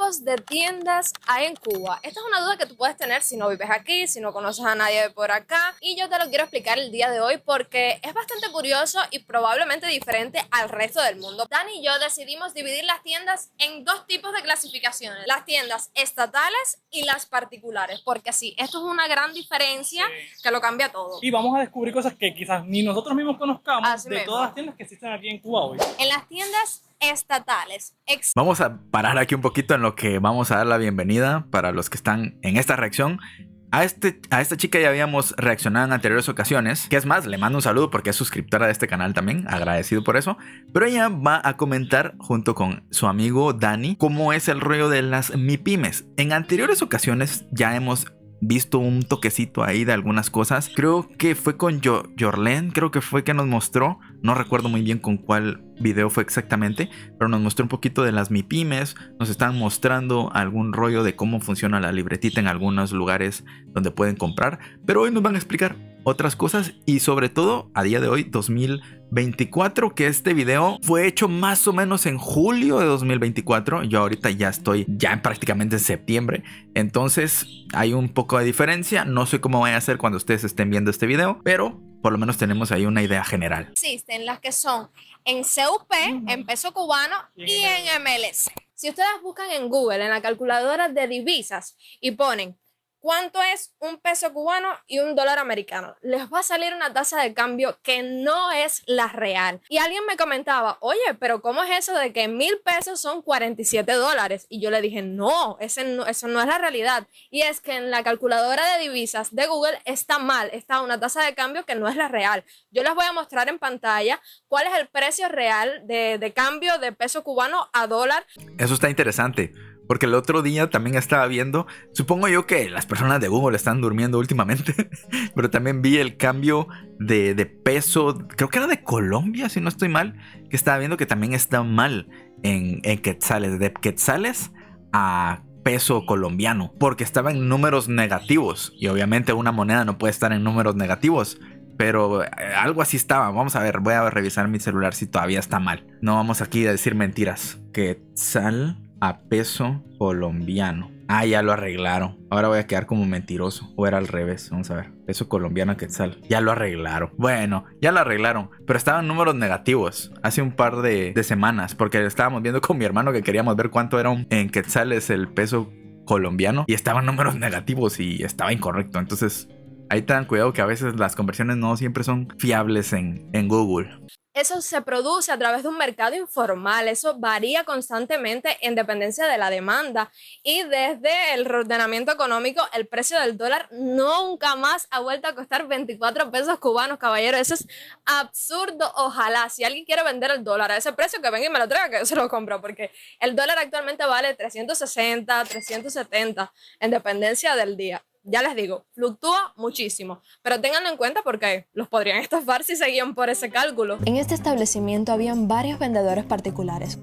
tipos de tiendas hay en Cuba? Esta es una duda que tú puedes tener si no vives aquí, si no conoces a nadie de por acá, y yo te lo quiero explicar el día de hoy porque es bastante curioso y probablemente diferente al resto del mundo. Dani y yo decidimos dividir las tiendas en dos tipos de clasificaciones: las tiendas estatales y las particulares, porque sí, esto es una gran diferencia que lo cambia todo. Y vamos a descubrir cosas que quizás ni nosotros mismos conozcamos Así de mismo. todas las tiendas que existen aquí en Cuba hoy. En las tiendas estatales. Vamos a parar aquí un poquito en lo que vamos a dar la bienvenida para los que están en esta reacción. A esta chica ya habíamos reaccionado en anteriores ocasiones, que es más, le mando un saludo porque es suscriptora de este canal también, agradecido por eso. Pero ella va a comentar junto con su amigo Dani cómo es el rollo de las MIPYMES. En anteriores ocasiones ya hemos visto un toquecito ahí de algunas cosas. Creo que fue con Jorlen, creo que fue que nos mostró, no recuerdo muy bien con cuál video fue exactamente, pero nos mostró un poquito de las MIPYMES, nos están mostrando algún rollo de cómo funciona la libretita en algunos lugares donde pueden comprar, pero hoy nos van a explicar otras cosas y sobre todo a día de hoy 2024, que este video fue hecho más o menos en julio de 2024. Yo ahorita ya estoy prácticamente en septiembre, entonces hay un poco de diferencia. No sé cómo vaya a ser cuando ustedes estén viendo este video, pero por lo menos tenemos ahí una idea general. Existen las que son en CUP, en peso cubano y en MLC. Si ustedes buscan en Google, en la calculadora de divisas, y ponen ¿cuánto es un peso cubano y un dólar americano?, les va a salir una tasa de cambio que no es la real. Y alguien me comentaba, oye, pero ¿cómo es eso de que 1000 pesos son 47 dólares? Y yo le dije, no, eso no es la realidad. Y es que en la calculadora de divisas de Google está mal, está una tasa de cambio que no es la real. Yo les voy a mostrar en pantalla cuál es el precio real de cambio de peso cubano a dólar. Eso está interesante. Porque el otro día también estaba viendo, supongo yo que las personas de Google están durmiendo últimamente, pero también vi el cambio de peso, creo que era de Colombia, si no estoy mal, que estaba viendo que también está mal en quetzales, de quetzales a peso colombiano, porque estaba en números negativos, y obviamente una moneda no puede estar en números negativos. Pero algo así estaba. Vamos a ver, voy a revisar mi celular si todavía está mal. No vamos aquí a decir mentiras. Quetzal a peso colombiano. Ah, ya lo arreglaron. Ahora voy a quedar como mentiroso. O era al revés. Vamos a ver. Peso colombiano a quetzal. Ya lo arreglaron. Bueno, ya lo arreglaron. Pero estaban números negativos hace un par de semanas. Porque estábamos viendo con mi hermano que queríamos ver cuánto era en quetzales el peso colombiano. Y estaban números negativos y estaba incorrecto. Entonces ahí tengan cuidado que a veces las conversiones no siempre son fiables en Google. Eso se produce a través de un mercado informal, eso varía constantemente en dependencia de la demanda, y desde el reordenamiento económico el precio del dólar nunca más ha vuelto a costar 24 pesos cubanos, caballero. Eso es absurdo. Ojalá, si alguien quiere vender el dólar a ese precio, que venga y me lo traiga, que yo se lo compro, porque el dólar actualmente vale 360, 370 en dependencia del día. Ya les digo, fluctúa muchísimo, pero ténganlo en cuenta porque los podrían estafar si seguían por ese cálculo. En este establecimiento habían varios vendedores particulares.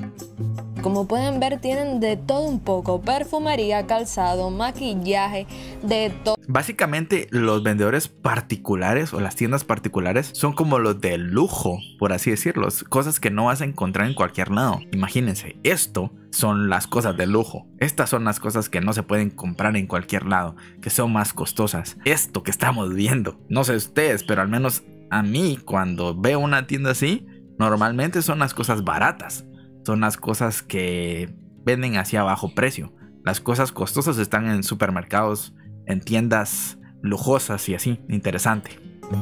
Como pueden ver, tienen de todo un poco: perfumería, calzado, maquillaje, de todo. Básicamente los vendedores particulares o las tiendas particulares son como los de lujo, por así decirlo. Cosas que no vas a encontrar en cualquier lado. Imagínense, esto son las cosas de lujo. Estas son las cosas que no se pueden comprar en cualquier lado, que son más costosas. Esto que estamos viendo, no sé ustedes, pero al menos a mí cuando veo una tienda así, normalmente son las cosas baratas. Son las cosas que venden así a bajo precio. Las cosas costosas están en supermercados, en tiendas lujosas y así. Interesante.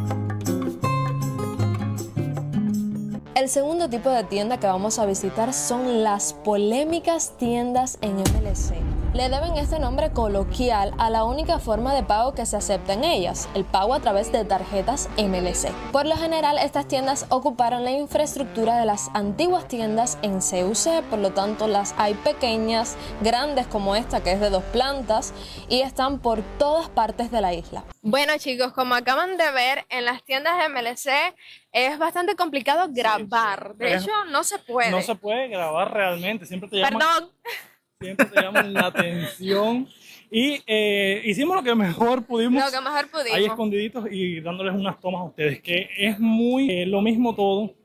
El segundo tipo de tienda que vamos a visitar son las polémicas tiendas en MLC. Le deben este nombre coloquial a la única forma de pago que se acepta en ellas, el pago a través de tarjetas MLC. Por lo general, estas tiendas ocuparon la infraestructura de las antiguas tiendas en CUC, por lo tanto las hay pequeñas, grandes como esta que es de 2 plantas, y están por todas partes de la isla. Bueno chicos, como acaban de ver, en las tiendas de MLC es bastante complicado grabar. De hecho, no se puede. No se puede grabar realmente. Siempre te llaman, Perdón. Siempre te llaman la atención. Y hicimos lo que mejor pudimos. Lo que mejor pudimos. Ahí escondiditos y dándoles unas tomas a ustedes. Que es muy lo mismo todo.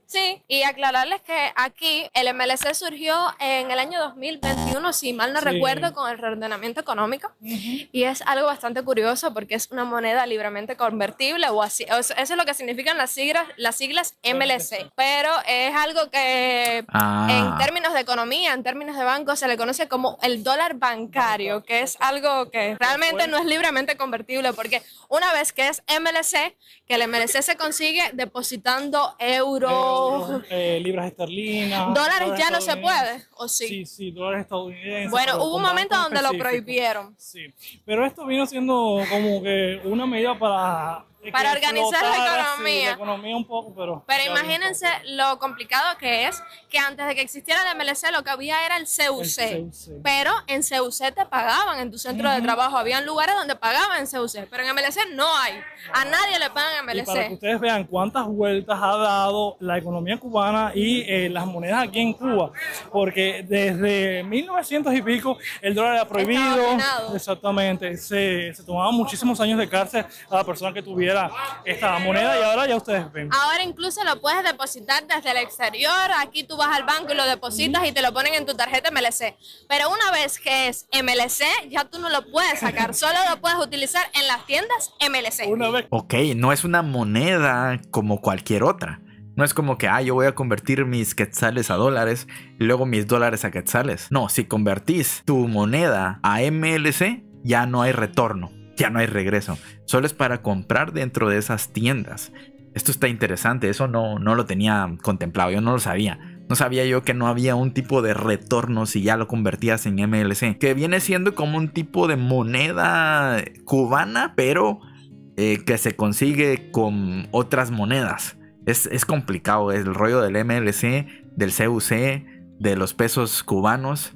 Sí, y aclararles que aquí el MLC surgió en el año 2021, si mal no recuerdo, con el reordenamiento económico. Y es algo bastante curioso porque es una moneda libremente convertible o así. Eso es lo que significan las siglas MLC. Pero es algo que en términos de economía, en términos de banco, se le conoce como el dólar bancario, que es algo que realmente no es libremente convertible porque una vez que es MLC, que el MLC se consigue depositando euros, libras esterlinas. ¿Dólares ya no se puede? ¿O sí? Sí, sí, dólares estadounidenses. Bueno, hubo un momento donde lo prohibieron. Sí, pero esto vino siendo como que una medida para organizar la economía. Sí, la economía un poco, pero imagínense lo complicado que es que antes de que existiera el MLC lo que había era el CUC. Pero en CUC te pagaban en tu centro de trabajo. Habían lugares donde pagaban en CUC, pero en MLC no hay. A nadie le pagan MLC. Y para que ustedes vean cuántas vueltas ha dado la economía cubana y las monedas aquí en Cuba, porque desde 1900 y pico el dólar era prohibido. Exactamente. Se tomaban muchísimos años de cárcel a la persona que tuviera esta moneda y ahora ya ustedes ven. Ahora incluso lo puedes depositar desde el exterior. Aquí tú vas al banco y lo depositas y te lo ponen en tu tarjeta MLC. Pero una vez que es MLC, ya tú no lo puedes sacar. Solo lo puedes utilizar en las tiendas MLC. Ok, no es una moneda como cualquier otra. No es como que, yo voy a convertir mis quetzales a dólares y luego mis dólares a quetzales. No, si convertís tu moneda a MLC, ya no hay retorno. Ya no hay regreso. Solo es para comprar dentro de esas tiendas. Esto está interesante. Eso no lo tenía contemplado. Yo no lo sabía. No sabía yo que no había un tipo de retorno si ya lo convertías en MLC. Que viene siendo como un tipo de moneda cubana, pero que se consigue con otras monedas. Es complicado. El rollo del MLC, del CUC, de los pesos cubanos.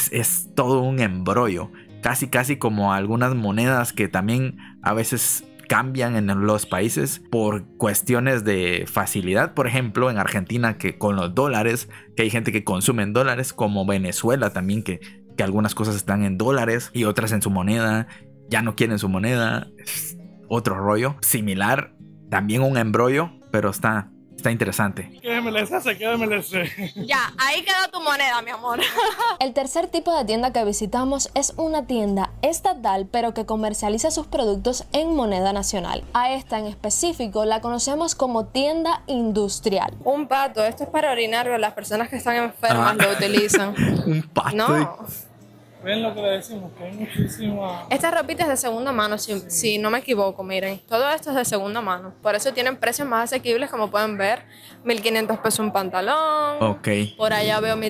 Es todo un embrollo. Casi como algunas monedas que también a veces cambian en los países por cuestiones de facilidad. Por ejemplo, en Argentina, que con los dólares, que hay gente que consume en dólares, como Venezuela también, que algunas cosas están en dólares y otras en su moneda, ya no quieren su moneda. Es otro rollo. Similar, también un embrollo, pero está interesante. ¿Qué MLC? ¿Qué MLC? Ya, ahí quedó tu moneda, mi amor. El tercer tipo de tienda que visitamos es una tienda estatal, pero que comercializa sus productos en moneda nacional. A esta en específico la conocemos como tienda industrial. Un pato, esto es para orinar, las personas que están enfermas lo utilizan. Un pato. No. Ven lo que le decimos, que hay muchísima... Esta ropita es de segunda mano, si no me equivoco, miren. Todo esto es de segunda mano. Por eso tienen precios más asequibles, como pueden ver. 1.500 pesos un pantalón. Ok. Por allá veo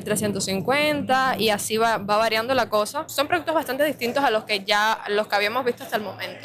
1.350 y así va variando la cosa. Son productos bastante distintos a los que habíamos visto hasta el momento.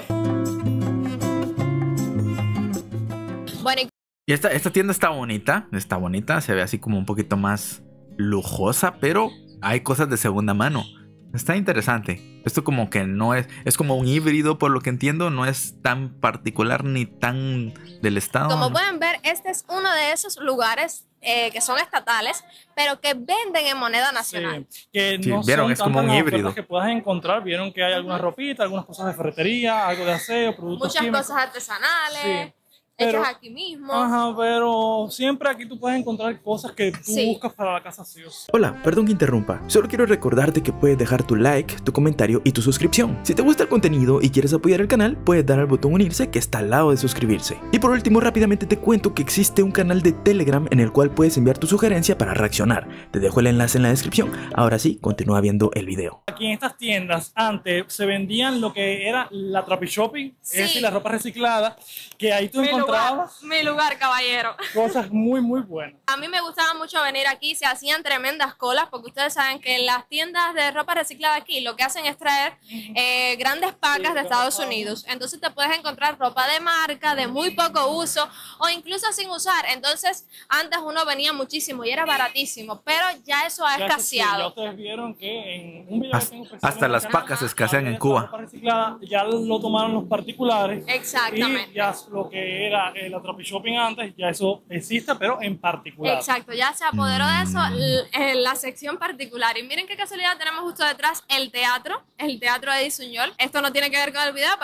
Bueno, Y esta tienda está bonita, se ve así como un poquito más lujosa, pero hay cosas de segunda mano. Está interesante. Esto como que no es como un híbrido, por lo que entiendo. No es tan particular ni tan del estado. Como pueden ver, este es uno de esos lugares que son estatales, pero que venden en moneda nacional. Sí, que no vieron, son es como un híbrido que puedas encontrar. Vieron que hay algunas ropitas, algunas cosas de ferretería, algo de aseo, productos muchas químicos. cosas artesanales. Sí. Hechas aquí mismo. Ajá, pero siempre aquí tú puedes encontrar cosas que tú buscas para la casa sí o sí. Hola, perdón que interrumpa. Solo quiero recordarte que puedes dejar tu like, tu comentario y tu suscripción. Si te gusta el contenido y quieres apoyar el canal, puedes dar al botón unirse que está al lado de suscribirse. Y por último, rápidamente te cuento que existe un canal de Telegram en el cual puedes enviar tu sugerencia para reaccionar. Te dejo el enlace en la descripción. Ahora sí, continúa viendo el video. Aquí en estas tiendas antes se vendían lo que era la trapi shopping, es decir, la ropa reciclada, que ahí tú encontrabas mi lugar, caballero. Cosas muy buenas. A mí me gustaba mucho venir aquí, se hacían tremendas colas, porque ustedes saben que en las tiendas de ropa reciclada aquí lo que hacen es traer grandes pacas de Estados Unidos. Entonces te puedes encontrar ropa de marca, de muy poco uso o incluso sin usar. Entonces antes uno venía muchísimo y era baratísimo, pero ya eso ha escaseado. Ya ustedes vieron que en un video hasta las pacas escasean en Cuba. La ropa reciclada ya lo tomaron los particulares. Exactamente. Y ya lo que era la trapi shopping antes, ya eso existe, pero en particular. Exacto, ya se apoderó de eso la sección particular. Y miren qué casualidad, tenemos justo detrás el teatro Eddy Suñol. Esto no tiene que ver con el video, pero bueno,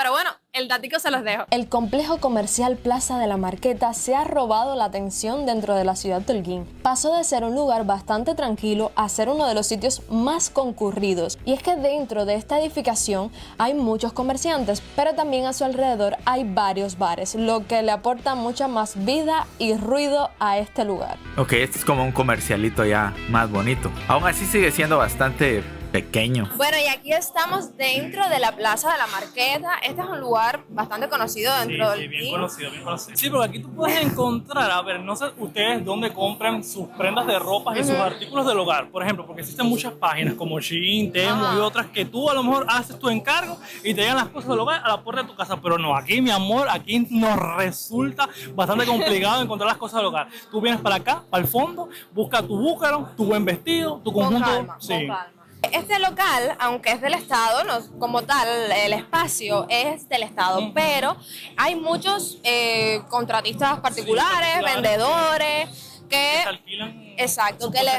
El datico se los dejo. El complejo comercial Plaza de la Marqueta se ha robado la atención dentro de la ciudad de Holguín. Pasó de ser un lugar bastante tranquilo a ser uno de los sitios más concurridos. Y es que dentro de esta edificación hay muchos comerciantes, pero también a su alrededor hay varios bares, lo que le aporta mucha más vida y ruido a este lugar. Ok, este es como un comercialito ya más bonito. Aún así sigue siendo bastante pequeño. Bueno, y aquí estamos dentro de la Plaza de la Marqueta. Este es un lugar bastante conocido dentro del bien conocido, bien conocido. Sí, porque aquí tú puedes encontrar, a ver, no sé ustedes dónde compran sus prendas de ropa y sus artículos del hogar, por ejemplo, porque existen muchas páginas como Shein, Temu y otras que tú a lo mejor haces tu encargo y te llegan las cosas del hogar a la puerta de tu casa, pero no, aquí mi amor, aquí nos resulta bastante complicado encontrar las cosas del hogar. Tú vienes para acá, para el fondo, busca tu búcaro, tu buen vestido, tu conjunto. Con calma. Este local, aunque es del Estado, no, como tal, el espacio es del Estado, pero hay muchos contratistas particulares, vendedores, que alquilan, exacto, que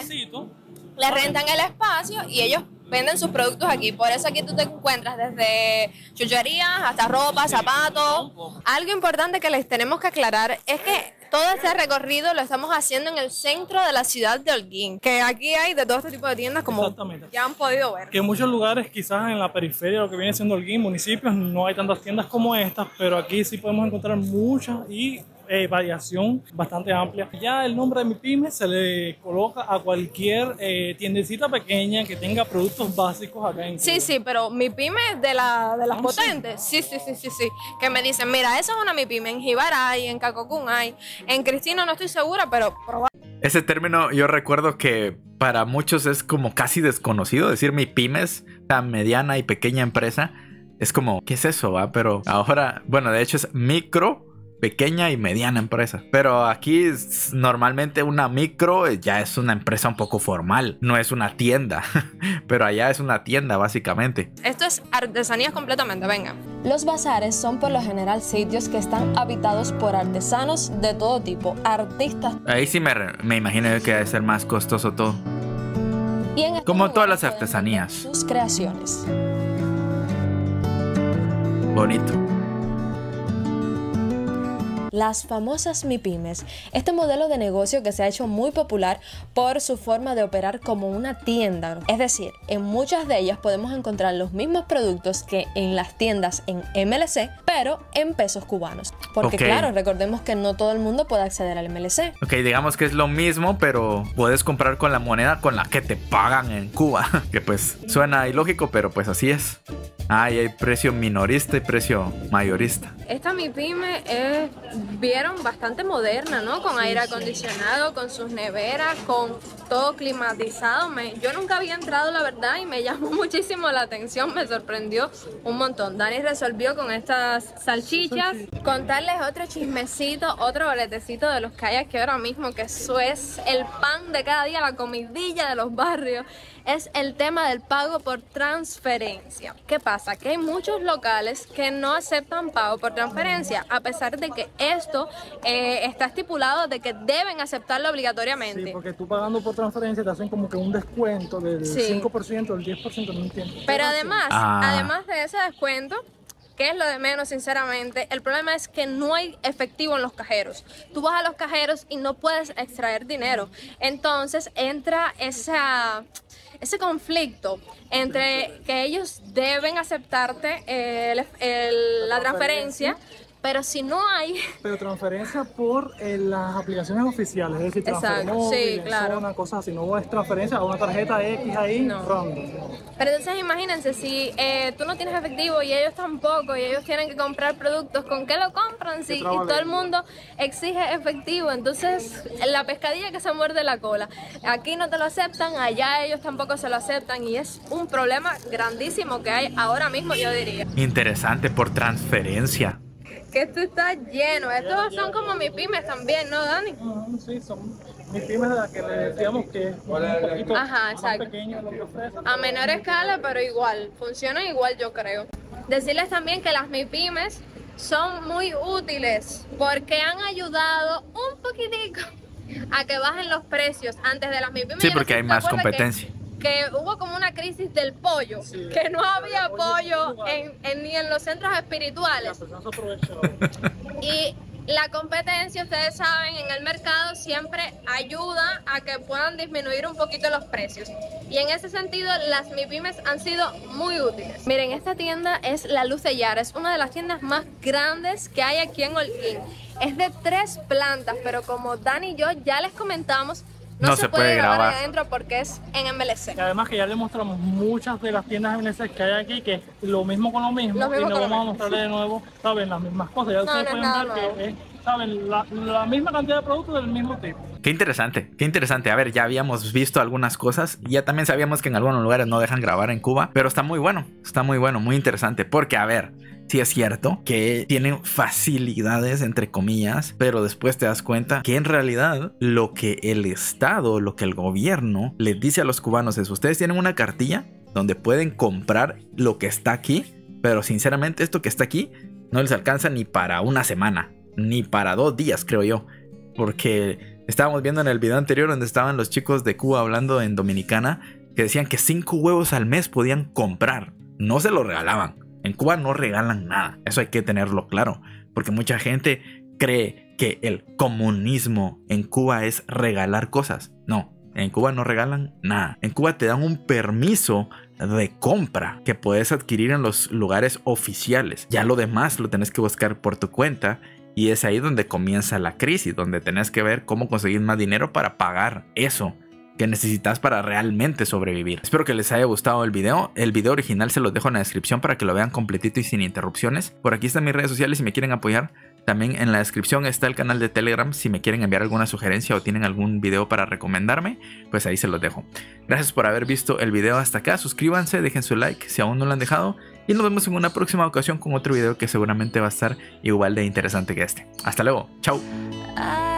le rentan el espacio y ellos venden sus productos aquí. Por eso aquí tú te encuentras desde chucherías hasta ropa, zapatos. Algo importante que les tenemos que aclarar es que todo este recorrido lo estamos haciendo en el centro de la ciudad de Holguín, que aquí hay de todo este tipo de tiendas, como ya han podido ver. Que en muchos lugares, quizás en la periferia, lo que viene siendo Holguín, municipios, no hay tantas tiendas como estas, pero aquí sí podemos encontrar muchas y variación bastante amplia. Ya el nombre de Mi Pyme se le coloca a cualquier tiendecita pequeña que tenga productos básicos acá en Cuba. Sí, pero Mi Pyme es de las potentes. Sí. Que me dicen, mira, eso es una Mi Pyme. En Jíbara hay, en Cacocún hay, en Cristina no estoy segura, pero ese término yo recuerdo que para muchos es como casi desconocido. Decir Mi Pymes, la mediana y pequeña empresa, es como, ¿qué es eso? ¿Va? Pero ahora, bueno, de hecho es micro, pequeña y mediana empresa. Pero aquí normalmente una micro ya es una empresa un poco formal, no es una tienda. Pero allá es una tienda básicamente. Esto es artesanías completamente, venga. Los bazares son por lo general sitios que están habitados por artesanos de todo tipo, artistas. Ahí sí me imagino que debe ser más costoso todo. Y en como todas las artesanías. Sus creaciones. Bonito. Las famosas MIPYMES, este modelo de negocio que se ha hecho muy popular por su forma de operar como una tienda. Es decir, en muchas de ellas podemos encontrar los mismos productos que en las tiendas en MLC, pero en pesos cubanos. Porque claro, recordemos que no todo el mundo puede acceder al MLC. Ok, digamos que es lo mismo, pero puedes comprar con la moneda con la que te pagan en Cuba. Que pues suena ilógico, pero pues así es. Hay precio minorista y precio mayorista. Esta MIPYME vieron bastante moderna, ¿no? Con aire acondicionado, con sus neveras, con todo climatizado. Yo nunca había entrado, la verdad, y me llamó muchísimo la atención, me sorprendió un montón. Dani resolvió con estas salchichas. Contarles otro chismecito, otro boletecito de los que hay aquí ahora mismo, que eso es el pan de cada día, la comidilla de los barrios. Es el tema del pago por transferencia. ¿Qué pasa? Que hay muchos locales que no aceptan pago por transferencia, a pesar de que esto está estipulado de que deben aceptarlo obligatoriamente. Sí, porque tú pagando por transferencia te hacen como que un descuento del 5%, del 10%, no entiendo. Pero además de ese descuento, que es lo de menos, sinceramente, el problema es que no hay efectivo en los cajeros. Tú vas a los cajeros y no puedes extraer dinero. Entonces entra ese conflicto entre que ellos deben aceptarte la transferencia, pero si no hay... Pero transferencia por las aplicaciones oficiales, es decir, exacto, sí, claro. Una cosa así, no es transferencia a una tarjeta X ahí, no. Pero entonces imagínense, si tú no tienes efectivo y ellos tampoco, y ellos tienen que comprar productos, ¿con qué lo compran? Y todo el mundo exige efectivo, entonces la pescadilla que se muerde la cola. Aquí no te lo aceptan, allá ellos tampoco se lo aceptan, y es un problema grandísimo que hay ahora mismo, yo diría. Interesante, por transferencia. Que esto está lleno. Estos son como MIPYMES también, ¿no, Dani? Sí, son MIPYMES de las que le decíamos que es un poquito más pequeño lo que ofrecen. A menor escala, pero igual. Funcionan igual, yo creo. Decirles también que las MIPYMES son muy útiles porque han ayudado un poquitico a que bajen los precios. Antes de las MIPYMES. Sí, porque hay más competencia. que hubo como una crisis del pollo, sí, que no había pollo ni en los centros espirituales. Y la competencia, ustedes saben, en el mercado siempre ayuda a que puedan disminuir un poquito los precios. Y en ese sentido, las MIPYMES han sido muy útiles. Miren, esta tienda es La Luz de Yara, es una de las tiendas más grandes que hay aquí en Holguín. Es de 3 plantas, pero como Dani y yo ya les comentamos, no se puede grabar adentro porque es en MLC. Y además que ya les mostramos muchas de las tiendas MLC que hay aquí, que es lo mismo con lo mismo, y no vamos a mostrarles de nuevo, saben, las mismas cosas. Ya ustedes pueden ver que es, saben, la misma cantidad de productos del mismo tipo. Qué interesante, qué interesante. A ver, ya habíamos visto algunas cosas. Ya también sabíamos que en algunos lugares no dejan grabar en Cuba, pero está muy bueno, muy interesante. Porque, a ver, sí es cierto que tienen facilidades, entre comillas, pero después te das cuenta que en realidad lo que el Estado, lo que el gobierno les dice a los cubanos es: ustedes tienen una cartilla donde pueden comprar lo que está aquí, pero sinceramente esto que está aquí no les alcanza ni para una semana, ni para 2 días, creo yo. Porque estábamos viendo en el video anterior donde estaban los chicos de Cuba hablando en Dominicana, que decían que 5 huevos al mes podían comprar, no se lo regalaban. En Cuba no regalan nada, eso hay que tenerlo claro, porque mucha gente cree que el comunismo en Cuba es regalar cosas. No, en Cuba no regalan nada. En Cuba te dan un permiso de compra que puedes adquirir en los lugares oficiales. Ya lo demás lo tenés que buscar por tu cuenta. Y es ahí donde comienza la crisis, donde tenés que ver cómo conseguir más dinero para pagar eso que necesitas para realmente sobrevivir. Espero que les haya gustado el video. El video original se los dejo en la descripción para que lo vean completito y sin interrupciones. Por aquí están mis redes sociales si me quieren apoyar. También en la descripción está el canal de Telegram si me quieren enviar alguna sugerencia o tienen algún video para recomendarme, pues ahí se los dejo. Gracias por haber visto el video hasta acá. Suscríbanse, dejen su like si aún no lo han dejado. Y nos vemos en una próxima ocasión con otro video que seguramente va a estar igual de interesante que este. Hasta luego. Chao.